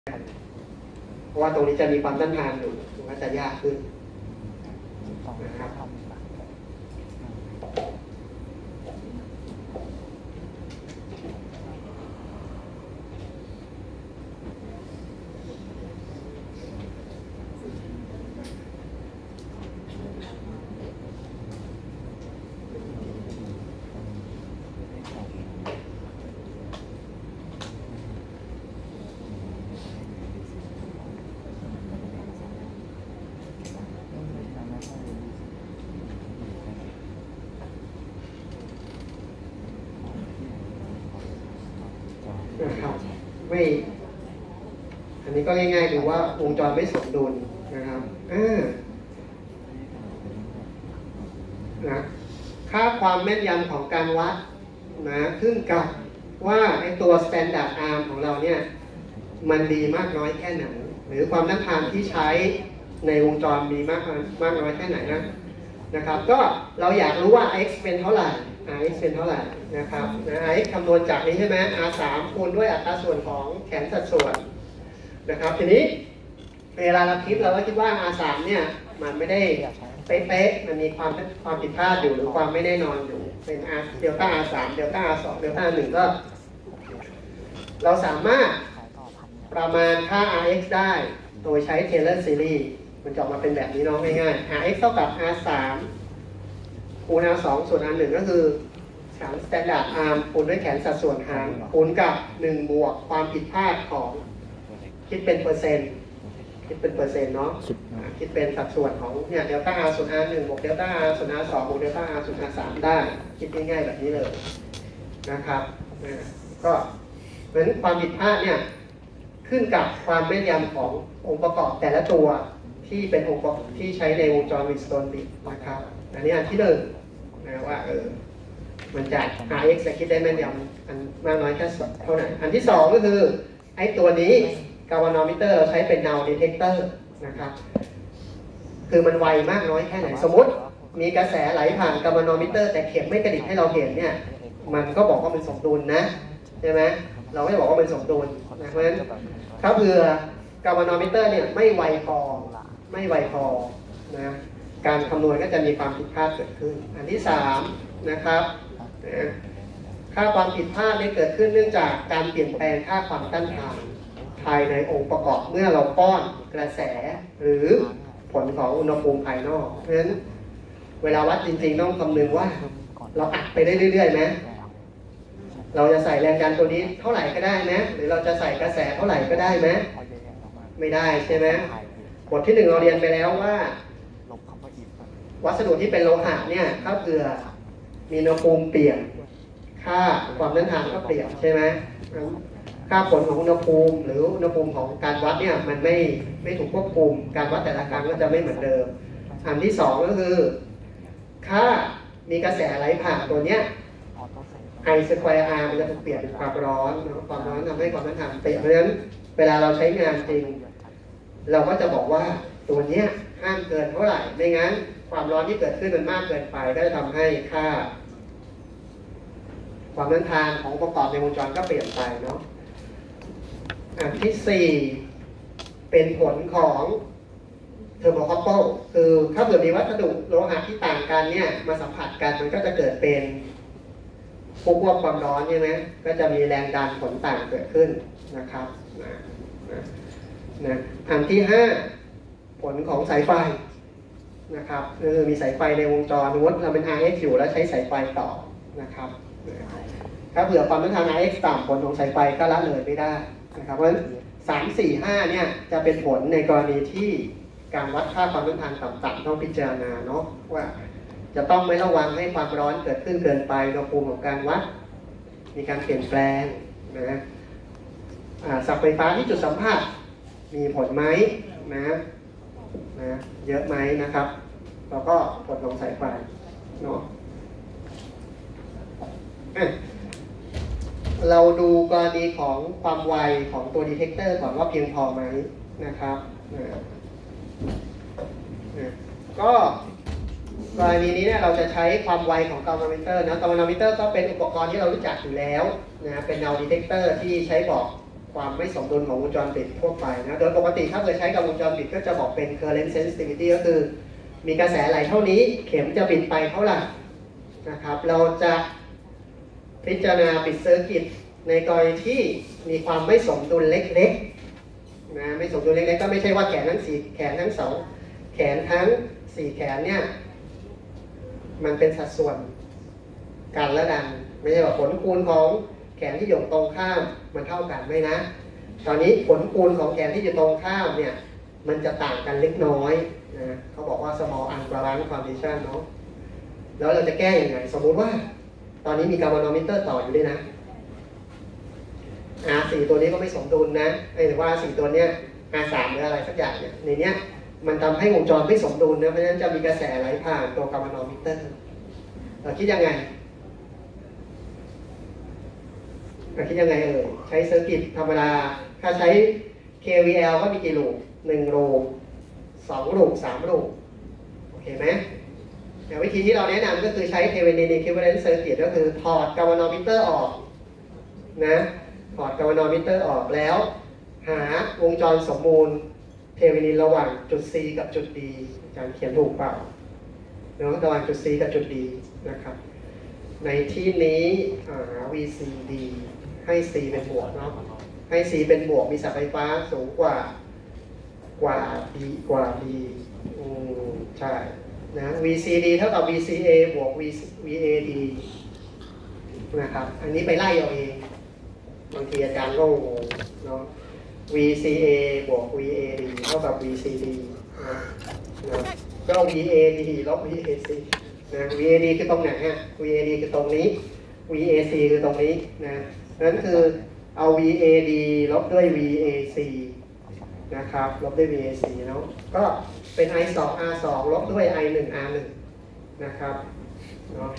เพราะว่าตรงนี้จะมีความต้านทานอยู่มันก็จะยากขึ้นนะครับไม่อันนี้ก็ง่ายๆดูว่าวงจรไม่สมดุลนะครับนะค่าความแม่นยำของการวัดนะขึ้นกับว่าไอตัว standard arm ของเราเนี่ยมันดีมากน้อยแค่ไหนหรือความต้านทานที่ใช้ในวงจรมีมากน้อยแค่ไหนนะครับก็เราอยากรู้ว่า x เป็นเท่าไหร่ x เป็นเท่าไหร่นะครับx คำนวณจากนี้ใช่ไหม r3 คูณด้วยอัตราส่วนของแขนสัดส่วนนะครับทีนี้เวลาเราคิดเราก็คิดว่า r3 เนี่ยมันไม่ได้เป๊ะๆมันมีความผิดพลาดอยู่หรือความไม่แน่นอนอยู่เป็น เดลต้า r3 เดลต้า r2 เดลต้า 1ก็เราสามารถประมาณค่า rx ได้โดยใช้ Taylor series มันจะออกมาเป็นแบบนี้น้องง่ายๆ rx เท่ากับ r3 คูณ r2 ส่วน r1 ก็คือแขน standard arm คูณด้วยแขนสัดส่วนหางคูณกับ1บวกความผิดพลาดของคิดเป็นเปอร์เซ็นต์เนาะคิดเป็นสัดส่วนของเนี่ยเดลต้า r ส่วน r1 บวกเดลต้า r ส่วน r2 บวกเดลต้า r ส่วน r3 ได้คิดง่ายๆแบบนี้เลยนะครับก็เพราะฉะนั้นความผิดพลาดเนี่ยขึ้นกับความแม่นยำขององค์ประกอบแต่ละตัวที่เป็นองค์ประกอบที่ใช้ในวงจรวินสโตนบิดนะครับอันนี้อันที่หนึ่งนะว่ามันจะ rx จะคิดได้แม่นยำอันมากน้อยแค่เท่าไหร่อันที่สองก็คือไอ้ตัวนี้กาลวานอมิเตอร์เราใช้เป็น null detector นะครับคือมันไวมากน้อยแค่ไหนสมมติมีกระแสไหลผ่านกาลวานอมิเตอร์แต่เข็มไม่กระดิกให้เราเห็นเนี่ยมันก็บอกว่าเป็นสมดุลนะใช่ไหมเราไม่บอกว่าเป็นสมดุลนะเพราะฉะนั้นถ้าเผื่อกาลวานอมิเตอร์เนี่ยไม่ไวพอนะการคำนวณก็จะมีความผิดพลาดเกิดขึ้นอันที่3นะครับค่าความผิดพลาดนี้เกิดขึ้นเนื่องจากการเปลี่ยนแปลงค่าความต้านทานภายในองค์ประกอบเมื่อเราป้อนกระแสหรือผลของอุณหภูมิภายนอกเพราะฉะนั้นเวลาวัดจริงๆต้องคำนึงว่าเราอัดไปได้เรื่อยๆไหมเราจะใส่แรงดันตัวนี้เท่าไหร่ก็ได้ไหมหรือเราจะใส่กระแสเท่าไหร่ก็ได้ไหมไม่ได้ใช่ไหมบทที่1เราเรียนไปแล้วว่าวัสดุที่เป็นโลหะเนี่ยถ้าเผื่อมีอุณหภูมิเปลี่ยนค่าความต้านทานก็เปลี่ยนใช่ไหมค่าผลของอุณหภูมิหรืออุณหภูมิของการวัดเนี่ยมันไม่ถูกควบคุมการวัดแต่ละครั้งก็จะไม่เหมือนเดิมอันที่2ก็คือค่ามีกระแสไหลผ่านตัวเนี้ยI square R มันจะถูกเปลี่ยนเป็นความร้อนทำให้ความต้านทานเปลี่ยนเพราะฉะนั้นเวลาเราใช้งานจริงเราก็จะบอกว่าตัวเนี้ยห้ามเกินเท่าไหร่ไม่งั้นความร้อนที่เกิดขึ้นมันมากเกินไปก็จะทำให้ค่าความต้านทานของประกอบในวงจรก็เปลี่ยนไปเนาะอันที่4เป็นผลของเทอร์โมคัพเปิลคือถ้าเกิดมีวัสดุโลหะที่ต่างกันเนี่ยมาสัมผัสกันมันก็จะเกิดเป็นควบความร้อนใช่ไหมก็จะมีแรงดันผลต่างเกิดขึ้นนะครับอันที่5ผลของสายไฟนะครับมีสายไฟในวงจรสมมติเราเป็น RX อยู่แล้วใช้สายไฟต่อนะครับถ้าเผื่อความต้านทาน RX ต่ำผลของสายไฟก็ละเลยไม่ได้นะครับเพราะฉะนั้น3, 4, 5เนี่ยจะเป็นผลในกรณีที่การวัดค่าความต้านทานต่ำๆต้องพิจารณาเนาะว่าจะต้องไม่ระวังให้ความร้อนเกิดขึ้นเกินไปอุณหภูมิของการวัดมีการเปลี่ยนแปลงนะสับไฟฟ้าที่จุดสัมผัสมีผลไหมนะเยอะไหมนะครับแล้วก็ผลของสายไฟเนาะเราดูกรณีของความไวของตัวดีเทคเตอร์ก่อนว่าเพียงพอไหมนะครับก็กรณีนี้เนี่ยเราจะใช้ความไวของกาลวานอมิเตอร์นะกาลวานอมิเตอร์ก็เป็นอุปกรณ์ที่เรารู้จักอยู่แล้วนะเป็นnull detectorที่ใช้บอกความไม่สมดุลของวงจรปิดทั่วไปนะโดยปกติถ้าเกิดใช้กับวงจรปิดก็จะบอกเป็น current sensitivity ก็คือมีกระแสไหลเท่านี้เข็มจะบิดไปเท่าไหร่นะครับเราจะพิจารณาปิดเซอร์กิตในกรณีที่มีความไม่สมดุลเล็กๆนะไม่สมดุลเล็กๆก็ไม่ใช่ว่าแขนทั้ง4แขนทั้ง2แขนทั้ง4แขนเนี่ยมันเป็นสัดส่วนกันและดันไม่ใช่ว่าผลคูณของแขนที่อยู่ตรงข้ามมันเท่ากันไม่นะตอนนี้ผลคูณของแขนที่อยู่ตรงข้ามเนี่ยมันจะต่างกันเล็กน้อยนะเขาบอกว่า small unbalanced condition เนาะแล้วเราจะแก้ยังไงสมมุติว่าตอนนี้มีกาลวาโนมิเตอร์ต่ออยู่ด้วยนะ R4 ตัวนี้ก็ไม่สมดุลนะหรือว่า R4 ตัวเนี้ย R3 หรืออะไรสักอย่างเนี่ยในเนี้ยมันทำให้วงจรไม่สมดุลนะเพราะฉะนั้นจะมีกระแสไหลผ่านตัวกาลวาโนมิเตอร์เราคิดยังไงใช้เซอร์กิตธรรมดาถ้าใช้ KVL ก็มีกี่ลูก1ลูก2ลูก3ลูกโอเคไหมแต่วิธีที่เราแนะนำก็คือใช้ Thevenin equivalent circuit ก็คือถอดกาลวาโนมิเตอร์ออกนะถอดกาลวาโนมิเตอร์ออกแล้วหาวงจรสมบูรณ์เทเวนินระหว่างจุด C กับจุด D อาจารย์เขียนถูกเปล่าเนาะระหว่างจุด C กับจุด D นะครับในที่นี้VCD ให้ C เป็นบวกเนาะให้ C เป็นบวกมีศักยไฟฟ้าสูงกว่า D ใช่นะ VCD เท่ากับ VCA บวก VAD นะครับอันนี้ไปไล่เอาเองบางทีอาจารย์ก็งงเนาะ VCA บวก VAD เท่ากับ VCD นะก็ VAD ลบ VAC นะ VAD คือตรงไหนฮะ VAD คือตรงนี้ VAC คือตรงนี้นะนั่นคือเอา VAD ลบด้วย VAC นะครับลบด้วย VAC เนาะก็เป็น I2 R2 ลบด้วย I1 R1 นะครับเนาะ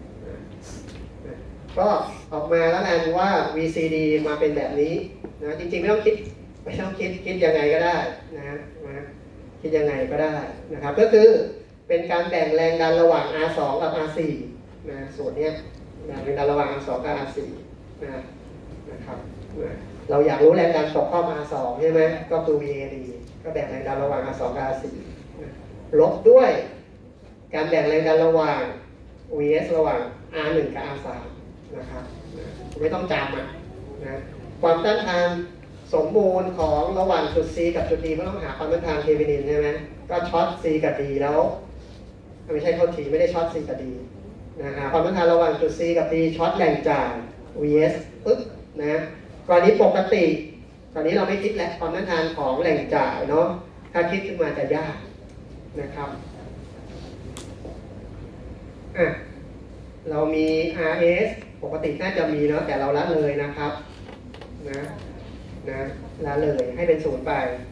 ก็ออกมาแล้วกันว่า VCD มาเป็นแบบนี้นะจริงๆไม่ต้องคิดยังไงก็ได้นะคิดยังไงก็ได้นะครับก็คือเป็นการแบ่งแรงดันระหว่าง R2 กับ R4 นะส่วนนี้แบ่งแรงดันระหว่าง R2 กับ R4 นะครับเราอยากรู้แรงดันตกข้อ R2 ใช่ไหมก็คือ VAD ก็แบ่งแรงดันระหว่าง R2 กับ R4 ลบด้วยการแบ่งแรงดันระหว่าง VS ระหว่าง R1 กับ R3 นะครับไม่ต้องจำนะความต้านทานสมบูรณ์ของระหว่างจุด C กับจุด D ก็ต้องหาความต้านทานเทเวนินใช่ไหมก็ช็อต C กับ D แล้วไม่ใช่โทษทีไม่ได้ช็อต C กับ D นะฮะความต้านทานระหว่างจุด C กับ D ช็อตแรงจ่าย VS ปึ๊บนะกรณีปกติตอนนี้เราไม่คิดแล้วความต้านทานของแรงจ่ายเนาะถ้าคิดขึ้นมาจะยากนะครับเรามี RS ปกติน่าจะมีเนาะแต่เราละเลยนะครับนะละเลยให้เป็น0ไป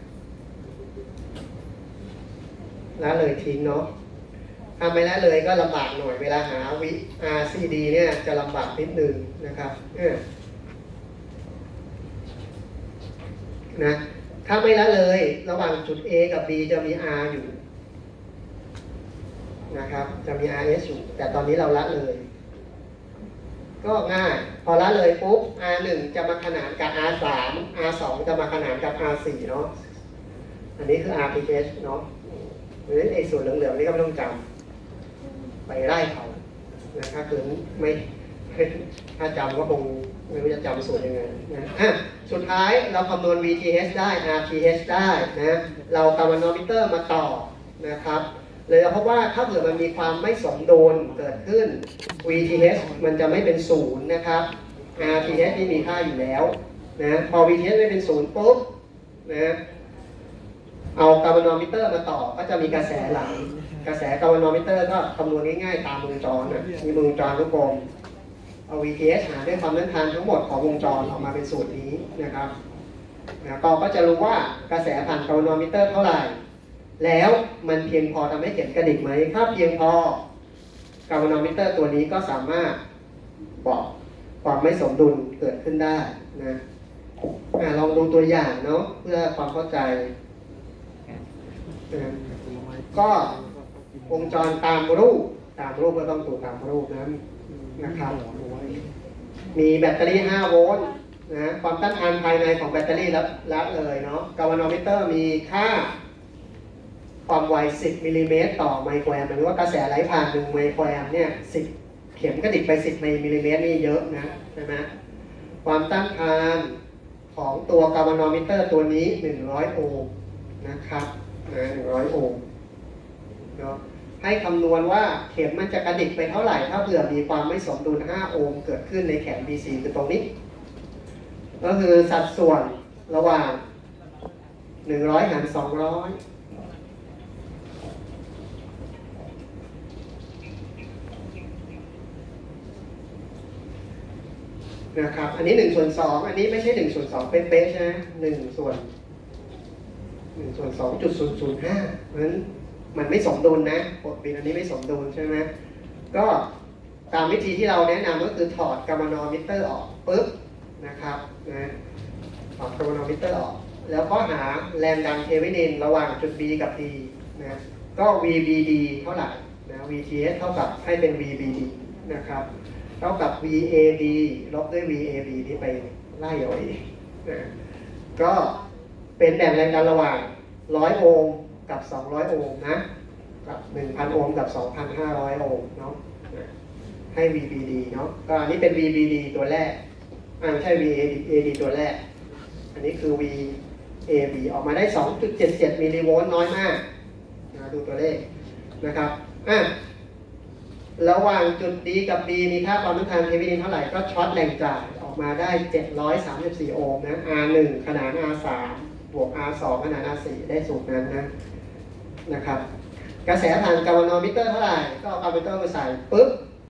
ละเลยทิ้งเนาะถ้าไม่ละเลยก็ลำบากหน่อยเวลาหาRCD เนี่ยจะลำบากนิดนึงนะครับนะถ้าไม่ละเลยระหว่างจุด A กับ B จะมี R อยู่นะครับจะมี RS อยู่แต่ตอนนี้เราละเลยก็ง่ายพอละเลยปุ๊บ R1 จะมาขนานกับ R3 R2 จะมาขนานกับ R4 เนาะอันนี้คือ RPH เนาะเพราะฉะนั้นไอ้ส่วนเหลืองๆนี่ก็ไม่ต้องจำไปไล่เขาถ้าคือไม่ถ้าจำก็คงไม่รู้จะจำส่วนยังไงนะสุดท้ายเราคำนวณ VTH ได้ RTH ได้นะเรากาลวาโนมิเตอร์มาต่อนะครับเลยเพราะว่าถ้าเกิดมันมีความไม่สมดุลเกิดขึ้น VTH มันจะไม่เป็น0นะครับ RTH นี่มีค่าอยู่แล้วนะพอ VTH ไม่เป็น0ปุ๊บนะเอากาลวาโนมิเตอร์มาต่อก็จะมีกระแสไหลกระแสกาลวาโนมิเตอร์ก็คำนวณง่ายๆตามวงจรมีวงจรทุกกลมเอา VTH หาด้วยความต้านทานทั้งหมดของวงจรออกมาเป็นสูตรนี้นะครับก็จะรู้ว่ากระแสผ่านกาลวาโนมิเตอร์เท่าไหร่แล้วมันเพียงพอทำให้เข็มกระดิกไหมถ้าเพียงพอกาลวาโนมิเตอร์ตัวนี้ก็สามารถบอกความไม่สมดุลเกิดขึ้นได้นะลองดูตัวอย่างเนาะเพื่อความเข้าใจก็วงจรตามรูปก็ต้องถูกตามรูปนะครับมีแบตเตอรี่5โวลต์นะความต้านทานภายในของแบตเตอรี่ละเลยเนาะกาลวานอมิเตอร์มีค่าความไว10มิลลิเมตรต่อไมโครแอมป์หรือว่ากระแสไหลผ่าน1ไมโครแอมป์เนี่ย10เข็มกระดิกไป10มิลลิเมตรนี่เยอะนะใช่ไหมความต้านทานของตัวกาลวานอมิเตอร์ตัวนี้100โอห์มนะครับนะ100โอห์มเนาะให้คำนวณว่าเข็มมันจะกระดิกไปเท่าไหร่ถ้าเผื่อมีความไม่สมดุล5โอห์มเกิดขึ้นในแขน BC คือตรงนี้ก็คือสัดส่วนระหว่าง100 หาร 200นะครับอันนี้1/2อันนี้ไม่ใช่1/2เป๊ะๆใช่ไหม1/2.005เพราะฉะนั้นมันไม่สมดุลนะกฎบินอันนี้ไม่สมดุลใช่ไหมก็ตามวิธีที่เราแนะนำก็คือถอดกาลวานอมิเตอร์ออกปุ๊บนะครับนะถอดกาลวานอมิเตอร์ออกแล้วก็หาแรงดันเทเวนินระหว่างจุด B กับ D นะก็ VBD เท่าไหร่นะ VTS เท่ากับให้เป็น VBD นะครับเท่ากับ VAD ลบด้วย VAB ที่ไปไล่เอาเองนะก็เป็นแรงดันระหว่าง100โอห์มกับ200โอห์มนะกับ 1,000 โอห์มกับ 2,500 โอห์มเนาะให้ VBD เนาะก็อันนี้เป็น VBD ตัวแรกไม่ใช่ VAD ตัวแรกอันนี้คือ VAB ออกมาได้ 2.77 มิลลิโวลต์น้อยมากนะดูตัวเลขนะครับระหว่างจุด D กับ B มีค่าความต้านทานเทเวนินเท่าไหร่ก็ช็อตแรงจ่ายออกมาได้734โอห์มนะ R1 ขนาน R3 บวก R2 ขนาน R4 ได้สูตรนั้นนะครับกระแสผ่านกาลวานอมิเตอร์เท่าไหร่ก็เอากาลวานอมิเตอร์มาใส่ปุ๊บ